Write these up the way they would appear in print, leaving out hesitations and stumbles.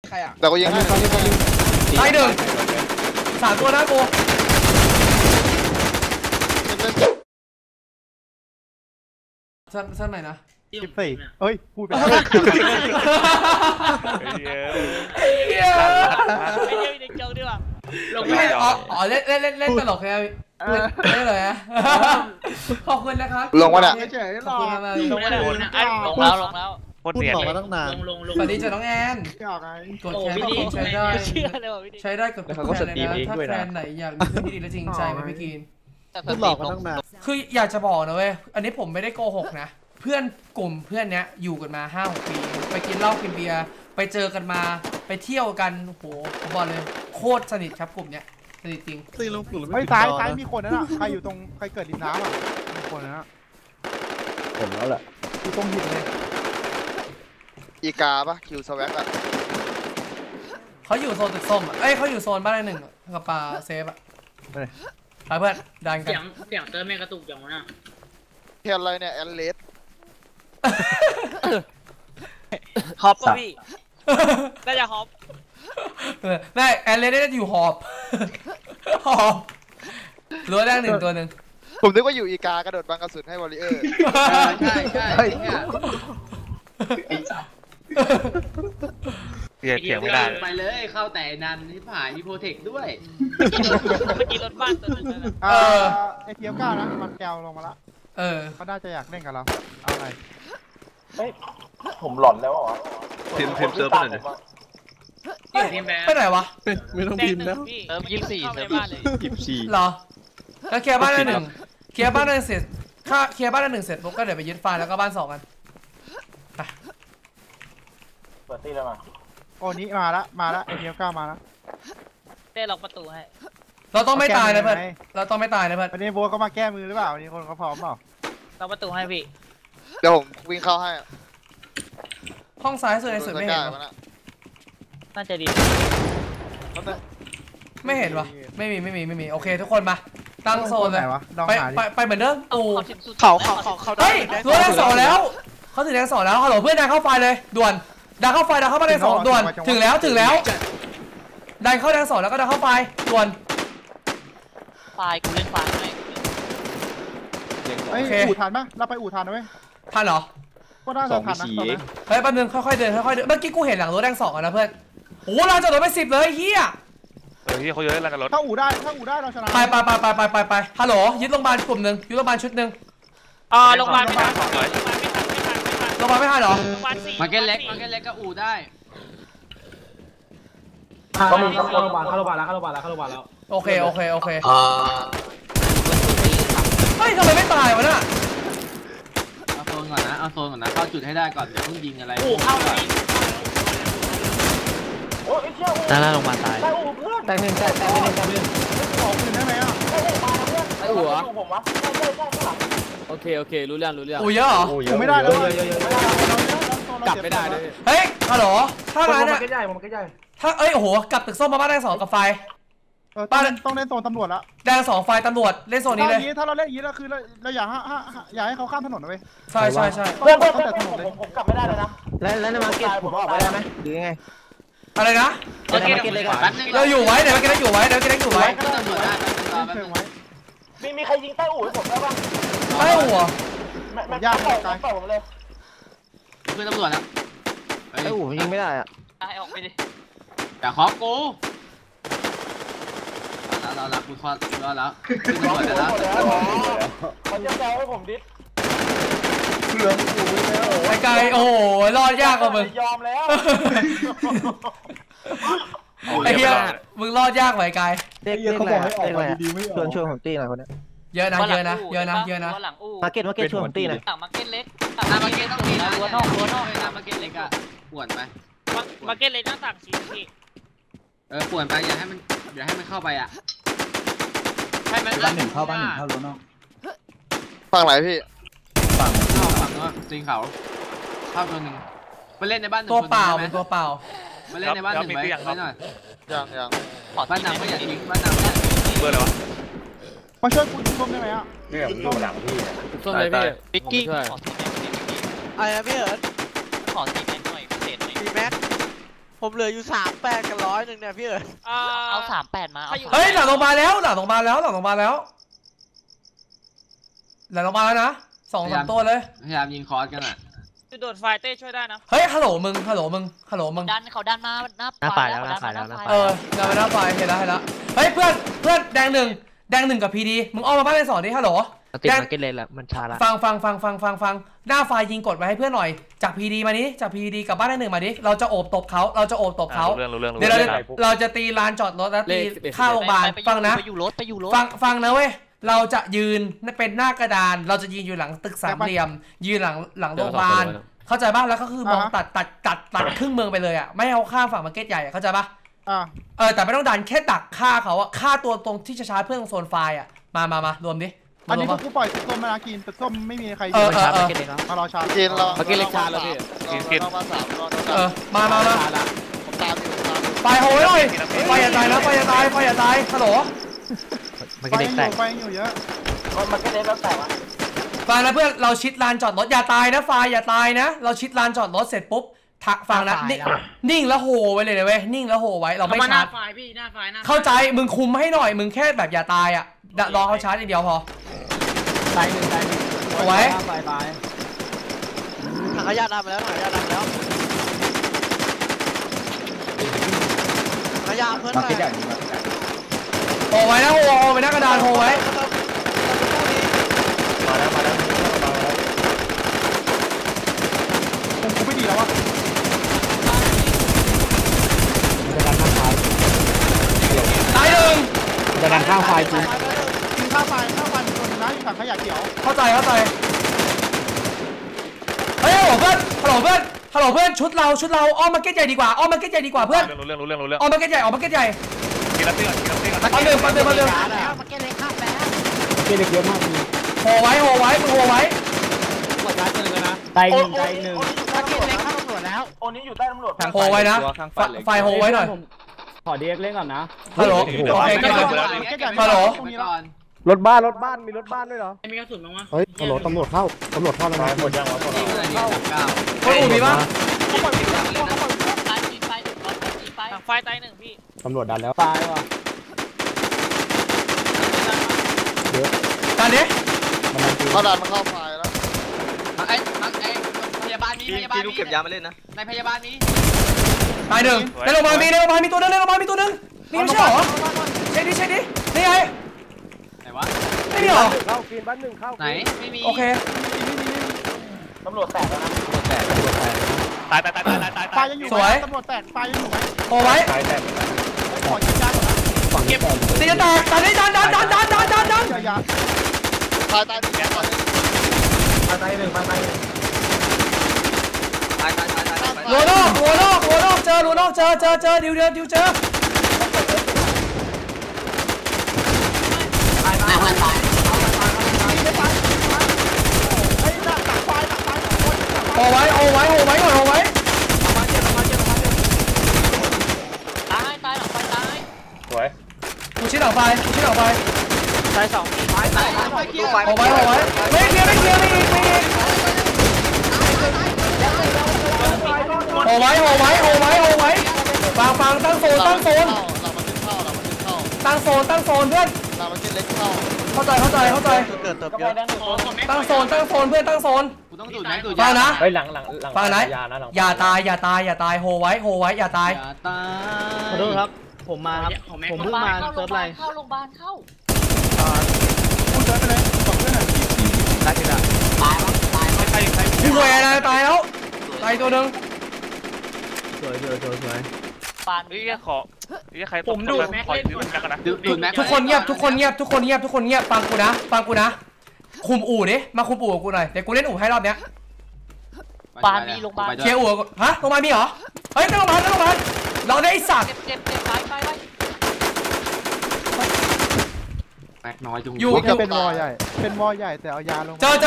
ใครอ่ะแต่ก็ยังให้ตายหนึ่ง3 ตัวนะกูสั้นไหนนะ 14เอ้ยพูดไปไม่เด็กเจ้าดีกว่าอ๋อเล่นตลกแค่เล่นเลยนะขอบคุณนะครับลงวะเนี่ยขอบคุณมากลงแล้วพูดบอกมาตั้งนานสวัสดีจ้ะน้องแอนกดแชร์ก็ใช้ได้ใช้ได้กับทุกแฟนเลยนะถ้าแฟนไหนอยากมีเพื่อนที่ดีและจริงใจไหมพี่กินพูดบอกมาตั้งนานคืออยากจะบอกนะเว้ยอันนี้ผมไม่ได้โกหกนะเพื่อนกลุ่มเพื่อนเนี้ยอยู่กันมา 5-6 ปีไปกินเหล้ากินเบียร์ไปเจอกันมาไปเที่ยวกันโหผมบอกเลยโคตรสนิทครับกลุ่มเนี้ยสนิทจริงตีลงกลุ่มเฮ้ยซ้ายมีคนนั่นอ่ะใครอยู่ตรงใครเกิดริมน้ำอ่ะมีคนนั่นอ่ะผมแล้วแหละอยู่ตรงหินเลยอีกาปะคิวสวักอะเขาอยู่โซนตึกส้มเอ้ยเขาอยู่โซนบ้านเลข 1กับปลาเซฟอะไปเพื่อนดันกันเสียงเติมแม่กระตุกอย่างนั้นอ่ะเทียนอะไรเนี่ยแอนเลสฮอปป่ะพี่น่าจะฮอปได้แอนเลสได้อยู่หอบรู้ได้1 ตัวหนึ่งผมนึกว่าอยู่อีกากระโดดบังกระสุนให้วอลเลเยอร์ใช่ไอ้จับเถียงไม่ได้ไปเลยเข้าแต่นันที่ผ่านมีโปรเทคด้วยเมื่อกี้รถบ้านตัวนึงไอเทียมก้านะมันแก้วลงมาละเขาน่าจะอยากเล่นกับเราเอาไงผมหลอนแล้วอ่ะทีมเซิร์ฟไปไหนไปไหนวะไม่ต้องพิมพ์แล้วเติม24เติมบ้านเลย 24เหรอแล้วเคลียร์บ้านได้1เคลียร์บ้านได้เสร็จถ้าเคลียร์บ้านได้1เสร็จปุ๊บก็เดี๋ยวไปยึดไฟแล้วก็บ้าน2กันไปเปิดตีแล้วมาโอ้นี้มาละไอเทียมก้ามาละเต้ล็อกประตูให้เราต้องไม่ตายนะเพื่อนเราต้องไม่ตายนะเพื่อนวันนี้โบ๊ทเขามาแก้มือหรือเปล่าวันนี้คนเขาพร้อมเปล่าล็อกประตูให้พี่เดี๋ยวผมวิ่งเข้าให้ห้องซ้ายสุดในสุดไม่เห็นน่าจะดีไม่เห็นวะไม่มีโอเคทุกคนมาตั้งโซนเลยไปเหมือนเดิมเขาเฮ้ยรั้วแดง2แล้วเขาถึงแดง2แล้วฮัลโหลเพื่อนดันเข้าไฟเลยด่วนดันเข้าไฟดันเข้ามาแดง2ด่วนถึงแล้วดันเข้าแดง2แล้วก็ดันเข้าไฟด่วนไฟกูเล่นไฟไหมโอเคอู่ทันปะเราไปอู่ทันนะเว้ยทันเหรอก็น่าจะทันนะเฮ้ยแป๊บนึงค่อยๆเดินเมื่อกี้กูเห็นหลังรถแดง2นะเพื่อนโอ้เราจะโดนไป10เลยเฮียที่เขาเยอะแล้วกันรถถ้าอู่ได้เราชนะไปฮัลโหลยึดโรงพยาบาลกลุ่มหนึ่งยึดโรงพยาบาลชุดหนึ่งโรงพยาบาลไม่ทันโรงพยาบาลไม่ทันเหรอมาเก็ตเล็กก็อู่ได้ก็มีเข้าโรงพยาบาลแล้วโอเคเฮ้ยทำไมไม่ตายวะน่ะเอาโซนก่อนนะเข้าจุดให้ได้ก่อนเดี๋ยวเพิ่งยิงอะไรเข้าน่าลงมาตายแต่หนึ่งขอคืนได้ไหมอ่ะไอ้หัวโอเครู้เรื่องอูเยอะเหรออูไม่ได้แล้วกลับไม่ได้เลยเฮ้ยฮัลโหลถ้างั้นเนี่ยมันก็ใหญ่ถ้าโอ้โหกลับตึกส้มมาบ้านแดง2กับไฟต้องเล่นโซนตำรวจละแดง2ไฟตำรวจเล่นโซนนี้เลยถ้าเราเล่นอย่างนี้เราคือเราอยากให้เขาข้ามถนนนะเว้ยใช่เพื่อนผมกลับไม่ได้เลยนะแล้วในมาร์เก็ตผมออกไปได้ไหมหรือยังไงอะไรนะมาร์เก็ตเลยก่อนเราอยู่ไว้เดี๋ยวมาร์เก็ตอยู่ไว้มีใครยิงใต้อู่ให้ผมได้ป่ะใต้อู่ยากเลยต่อผมเลยเพื่อนตำรวจแล้วใต้อู่ยิงไม่ได้อะให้ออกไปดิอย่าขอกูแล้วกูคอดแล้วตำรวจแล้วมันจะแซวให้ผมดิเหลืองอู่ไอ้ไก่โอ้โหรอดยากกว่ามึงยอมแล้วไอ้เหี้ยมึงรอดยากกว่าไอ้ไก่เด็กชวนผมตีหน่อยคนนี้เยอะนะมาร์เก็ตชวนผมตีหน่อยมาร์เก็ตเล็กมาร์เก็ตต้องมีนะหัวนอกมาร์เก็ตเล็กอะป่วนไปมาร์เก็ตเล็กหน้าต่างสีพี่ป่วนไปอย่าให้มันเข้าไปอ่ะให้มันบ้านหนึ่งเข้ารั้วนอกฝั่งไหนพี่ฝั่งจริงเขาเข้าตัวหนึ่งไปเล่นในบ้านตัวเปล่าเป็นตัวเปล่ามาเล่นในบ้านหนึ่งไว้หน่อยยังบ้านหนังไม่อยากทิ้งบ้านหนังเบอร์อะไรวะมาช่วยคุณส้มได้ไหมอ่ะเนี่ยอยู่หลังพี่ส้มเลยพี่บิ๊กกี้ไอ้พี่เอิร์ธขอตีแม็กหน่อยเศษหน่อยตีแม็กผมเหลืออยู่38กับ100เนี่ยพี่เอ๋ยเอา38มาเฮ้ยหลังลงมาแล้วหลังลงมาแล้วหลังลงมาแล้วหลังลงมาแล้วนะ2-3ตัวเลยพยายามยิงคอร์สกันอ่ะจะโดดไฟเต้ช่วยได้นะเฮ้ยฮัลโหลมึงดันเขาดันมาหน้าไฟแล้วหน้าไฟแล้วดันมาหน้าไฟเห็นแล้วเฮ้ยเพื่อนแดงหนึ่งกับพีดีมึงออกมาบ้านเป็น2ดิฮัลโหลติดมาเก็ตเลยละมันช้าละฟังหน้าไฟยิงกดไว้ให้เพื่อนหน่อยจากพีดีมานี้จากพีดีกับบ้าน1มาดิเราจะโอบตบเขาเดี๋ยวเราจะตีลานจอดรถแล้วตีข้าวโรงพยาบาลฟังนะไปอยู่รถฟังนะเว้ยเราจะยืนเป็นหน้ากระดานเราจะยืนอยู่หลังตึกสามเหลี่ยมยืนหลังโรงพยาบาลเข้าใจป่ะแล้วก็คือมองตัดครึ่งเมืองไปเลยอ่ะไม่เอาข้ามฝั่งมาร์เก็ตใหญ่เข้าใจป่ะแต่ไม่ต้องดันแค่ดักฆ่าเขาอะฆ่าตัวตรงที่จะชาร์จเพื่อนตรงโซนไฟอ่ะมารวมดิอันนี้กูปล่อยตึกส้มมากินตึกส้มไม่มีใครมารอชาร์จกินรอมาเก็ตเล็กชาแล้วพี่กินมา3รอมาผมตามอยู่ไฟโหยเลยไฟอย่าตายนะไฟอย่าตายฮัลโหลมาเก็ตเล็กแตกไฟอยู่เยอะมาเก็ตเล็กแล้วแตกวะฟังนะเพื่อนเราชิดลานจอดรถอย่าตายนะไฟอย่าตายนะเราชิดลานจอดรถเสร็จปุ๊บฟังนะนิ่งแล้วโหไว้เลยเว้ยนิ่งแล้วโหไว้เราไม่ชาร์จเข้าใจมึงคุมให้หน่อยมึงแค่แบบอย่าตายอ่ะรอเขาชาร์จอย่างเดียวพอตายหนึ่งเอาไว้ถังขยะดำไปแล้วถังขยะดำแล้วขยะเพื่อนโหไว้นะโหไว้นะกระดานโหไว้มาแล้วกูไม่ดีแล้ววะตายหนึ่งจะดันข้างไฟจริงข้าวไฟตัวนึงนะอยู่ถังขยะเขียวเข้าใจเฮ้ยฮัลโหลเพื่อนชุดเราอ้อมมาเก็ตใหญ่ดีกว่าเพื่อนรู้เรื่องอ้อมมาเก็ตใหญ่กินแล้วตีก่อนปันเดิมมาเก็ตเลยข้ามแล้วเก็ตเล็กเยอะมากโหไว้มึงโหไว้หมดร้านเลยนะใจหนึ่งมาเก็ตเลยข้ามตำรวจแล้วโอ้นี้อยู่ใต้ตำรวจโหไว้นะไฟโหไว้หน่อยขอเด็กเล่นก่อนนะฮัลโหลโอเคฮัลโหลรถบ้านมีรถบ้านด้วยเหรอมีกระสุนมั้งวะเฮ้ยฮัลโหลตำรวจเข้าแล้วนะหมดยังวะคนอื่นมีปะไฟตายหนึ่งพี่ตำรวจดันแล้วตายว่ะเดี๋ยวกันดิเขาดันมาเข้าไฟแล้วไอ้พยาบาลมีลูกเก็บยามาเล่นนะในพยาบาลมีตายหนึ่งในโรงพยาบาลมีตัวนึงนี่ไม่ใช่หรอเช็คดินี่ไงไหนวะไม่มีหรอเข้ากินบ้านหนึ่งเข้าไหนไม่มีโอเคตำรวจแตกแล้วนะตายไฟยังอยู่ตำรวจแตกไฟยังอยู่ไหมโอ้ไว้ขอจัดการก่อนนะเก็บตีจะแตกตอนนี้ดันตาย 1หัวนอกเจอดิวเจอโอ้ไว้ก่อนตายหลังไฟตายสวยกูชิดหลังไฟตาย2 โอ้ไว้ไม่เคลียร์อีกโอ้ไว้ฟังตั้งโซนเพื่อนตั้งโซนเกิดตั้งโซนเพื่อนตั้งโซนกูต้องดูดไหมฟังนะเฮ้ยหลังฟังนะอย่าตายโหไว้อย่าตายขอโทษครับผมเพิ่งมาเซิร์ฟไรเข้าโรงพยาบาลเข้าพูดเซิร์ฟไปเลยบอกเพื่อนหน่อยได้กี่ละตายพี่แหวนตายแล้วตายตัวนึงสวยปานนี่ขอใครผมดูแม็กเล่นดูแม็กทุกคนเงียบฟังกูนะคุมอู่ดิมาคุมอู่กับกูหน่อยเดี๋ยวกูเล่นอู่ให้รอบเนี้ยปานมีโรงพยาบาลเคลียร์อู่ฮะโรงพยาบาลมีเหรอเฮ้ยโรงพยาบาลเราได้สัตว์เจ็บไปแม็กน้อยจุงอยู่เป็นวอใหญ่แต่เอายาลงเจอ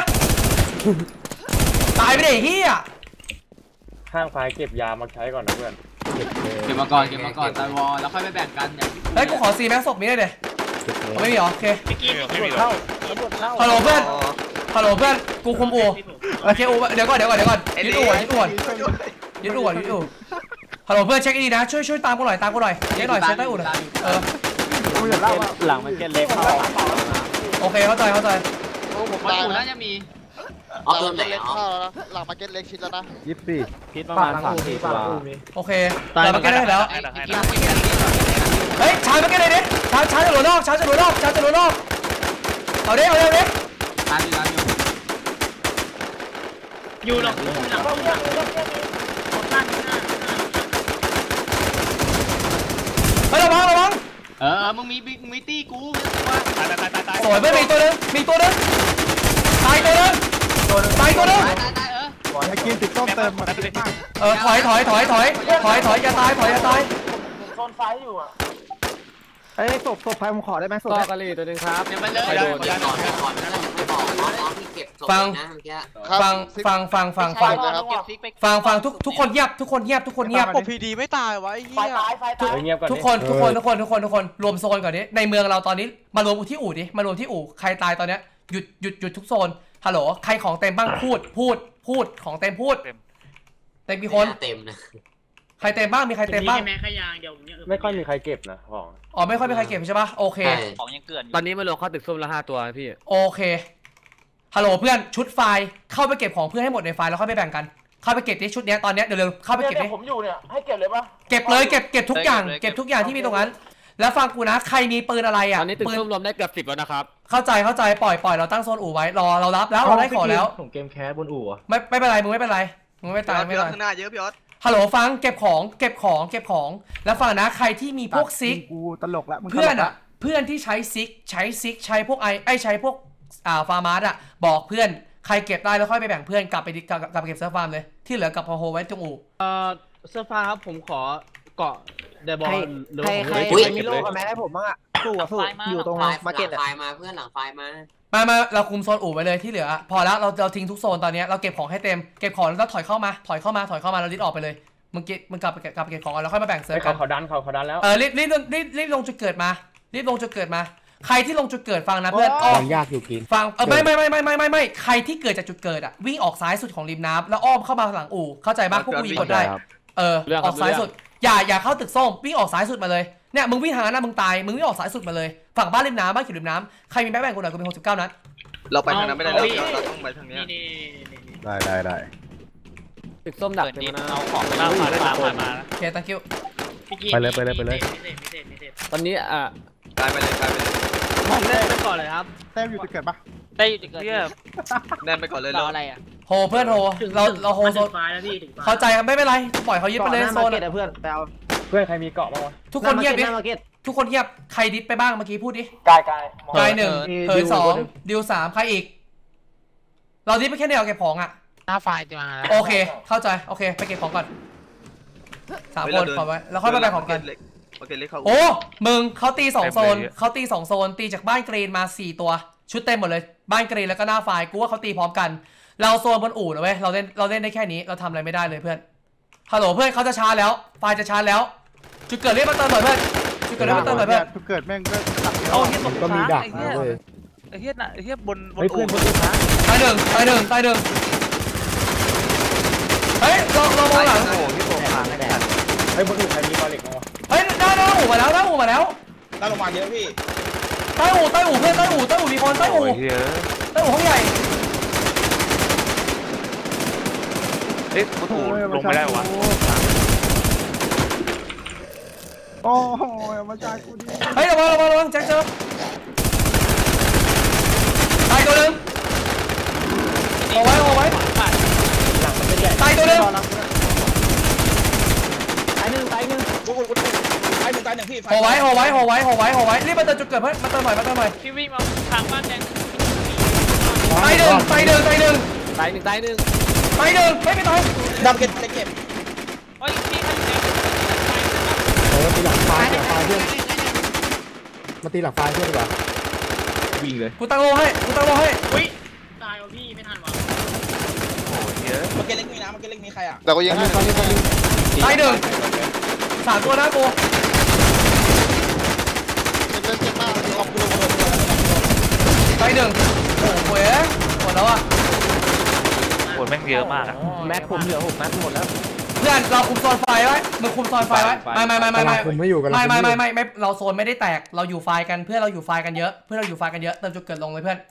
ตายไปดิเฮียข้างไฟเก็บยามาใช้ก่อนนะเพื่อนเก็บมาก่อนตายวอแล้วค่อยไปแบ่งกันอย่างเฮ้ยกูขอซีแม็กศพนี้ได้เลยไม่มีหรอโอเคเข้าฮัลโหลเพื่อนกูคุมอู่โอเคอู่เดี๋ยวก่อนยึดอู่ฮัลโหลเพื่อนเช็คดีนะช่วยตามกูหน่อยเช็คหน่อยเช็คใต้อู่หน่อยหลังมันเก็ตเล็กเข้าโอเคเข้าใจโอ้ผมมันตายอยู่นะน่าจะมีหลังมาเก็ตเล็กเข้าแล้วนะหลังมาเก็ตเล็กชิดแล้วนะพิษประมาณ3-4 ตัวโอเคเรามาเก็ตได้แล้วเฮ้ยชาร์จมาเก็ตเลยดิชาร์จจะหลุดนอกเอาดิตามอยู่อยู่หลังเฮ้ยระวังมึงมีตี้กูโอ้ยไม่มีตัวนึงตายตัวนึงตายไอ้กินติดต้มเติมมาได้มากถอยอย่าตายโซนไฟอยู่อ่ะไอ้ศพไฟผมขอได้ไหมศพต่อกะลีตัวนึงครับเดี๋ยวไปเลยใครโดนฟังทุกคนเงียบทุกคนเงียบโอ้พีดีไม่ตายวะไอ้เหี้ยไฟตายเงียบก่อนทุกคนรวมโซนก่อนดิในเมืองเราตอนนี้มารวมที่อู่ดิมารวมที่อู่ใครตายตอนเนี้ยหยุดทุกโซนฮัลโหลใครของเต็มบ้างพูดของเต็มพูดเต็มกี่คนเต็มนะใครเต็มบ้างมีใครเต็มบ้างแม่ขยางเดี๋ยวไม่ค่อยมีใครเก็บนะของอ๋อไม่ค่อยมีใครเก็บใช่ปะโอเคของยังเกินตอนนี้มารวมเข้าตึกส้มละ5 ตัวพี่โอเคฮัลโหลเพื่อนชุดไฟล์เข้าไปเก็บของเพื่อนให้หมดในไฟล์แล้วค่อยไปแบ่งกันเข้าไปเก็บดิชุดเนี้ยตอนเนี้ยเดี๋ยวเข้าไปเก็บดิผมอยู่เนี่ยให้เก็บเลยปะเก็บเลยเก็บทุกอย่างที่มีตรงนั้นแล้วฟังกูนะใครมีปืนอะไรอ่ะตอนนี้ตึกส้มรวมได้เกือบ10แล้วนะครับเข้าใจปล่อยเราตั้งโซนอู่ไว้รอเรารับแล้วเราได้ของแล้วผมเกมแคสบนอู่อะไม่เป็นไรมึงไม่เป็นไรมึงไม่ตายไม่ตายข้างหน้าเยอะพี่ออสฮัลโหลฟังเก็บของแล้วฟังนะใครที่มีพวกซิกกูตลกละเพื่อนที่ใช้ซิกใช้พวกใช้พวกฟาร์มาร์อะบอกเพื่อนใครเก็บได้แล้วค่อยไปแบ่งเพื่อนกลับไปเก็บเซิร์ฟฟาร์มเลยที่เหลือกับพอโฮไว้ตรงอู่เสื้อฟ้าครับผมขอเกาะเดบอลหรือใครมีโล่กับแม่ให้ผมบ้างอ่ะสู้อยู่ตรงมาเก็ตไฟมาเพื่อนหลังไฟมามาเราคุมโซนอู่ไปเลยที่เหลือพอแล้วเราทิ้งทุกโซนตอนนี้เราเก็บของให้เต็มเก็บของแล้วถอยเข้ามาเราลิดออกไปเลยมึงกลับไปเก็บของแล้วค่อยมาแบ่งเซิร์ฟกันเขาดันแล้วรีบลงจุดเกิดมาใครที่ลงจุดเกิดฟังนะเพื่อนยากอยู่กินฟังไม่ใครที่เกิดจากจุดเกิดอะวิ่งออกซ้ายสุดของริมน้ำแล้วอ้อมเข้ามาหลังอู่เข้าใจบ้างพวกกูยิงกดได้ออกซ้ายสุดอย่าเข้าตึกส้มวิ่งออกซ้ายสุดมาเลยเนี่ยมึงวิ่งหานะมึงตายมึงวิ่งออกซ้ายสุดมาเลยฝั่งบ้านริมน้ำบ้านเขียวริมน้ำใครมีแบ็คแบงกูหน่อยกูมี69นัดเราไปทางนั้นไม่ได้เราต้องไปทางนี้ได้ตึกส้มดักเต็มนะเอาของตามมาโอเค thank you ไปเลยตอนนี้กลายไปเลยผมเล่นไปก่อนเลยครับแต้มอยู่จะเกิดปะได้อยู่จุดเกิดแน่นไปก่อนเลยเราอะไรอ่ะโหเพื่อนโหเราโหโซนเข้าใจไม่เป็นไรปล่อยเขายึดไปเลยโซนเพื่อนไปเอาเพื่อนใครมีเกาะบ้างวะทุกคนเงียบดิทุกคนเงียบใครดิสไปบ้างเมื่อกี้พูดดิกาย 1เผย2ดิว3ใครอีกเราดิสไปแค่เดียวเก็บของอ่ะหน้าไฟจะมาโอเคเข้าใจโอเคไปเก็บของก่อน3 คนขอไว้แล้วค่อยมาแบ่งของกันโอ้มึงเขาตี2 โซนตีจากบ้านกรีนมา4 ตัวชุดเต็มหมดเลยบ้านกรีนแล้วก็หน้าไฟกูว่าเขาตีพร้อมกันเราโซนบนอู่นะเว้ยเราเล่นได้แค่นี้เราทำอะไรไม่ได้เลยเพื่อนฮัลโหลเพื่อนเขาจะช้าแล้วไฟจะช้าแล้วจุดเกิดเรียกมาเติมหน่อยเพื่อนจุดเกิดเรียกมาเติมหน่อยเพื่อนจุดเกิดแม่งก็ตัดเอาเฮียตกก็มีดักไอ้เฮียบนเฮ้ยเพื่อนตายหนึ่งเฮ้ยเรามองหลังเฮ้ยบนอู่ใครมีบอลเหล็กบ้างวะเฮ้ยหน้าอู่มาแล้วตั้งลงมาเยอะพี่ใต้อู่เพื่อนใต้อู่มีคนใต้อู่ห้องใหญ่เอ๊ะกูถูกลงไม่ได้วะโอ้โหมาจากกูดิเฮ้ยระวังแจ็คเจอตายตัวนึงเอาไว้ตายตัวนึงตายหนึ่งพี่ห่อไว้รีบมาเติมจุดเกิดเพื่อนมาเติมหน่อยพี่วิ่งมาทางบ้านแดงตายหนึ่งไม่ตายดับเก็บโอ้ยพี่เขาอยู่ไหนตีหลังไฟเพื่อนมาตีหลังไฟเพื่อนดีกว่าวิ่งเลยกูตั้งโลให้อุ้ยตายว่ะพี่ไม่ทันว่ะโอ้ยเยอะมาเก็ตเล็กมีใครอ่ะแต่ก็ยังตายหนึ่ง3 ตัวนะกูตายหนึ่งโอ้โหหมดแล้วอ่ะโหแม่งเยอะมากอ่ะแม็กผมเหลือ6 แม็กหมดแล้วเพื่อนเราคุมโซนไฟไว้มึงคุมโซนไฟไว้ไม่ผมไม่อยู่กันไม่เราโซนไม่ได้แตกเราอยู่ไฟกันเพื่อนเราอยู่ไฟกันเยอะเติมจุดเกิดลงเลยเพื่อน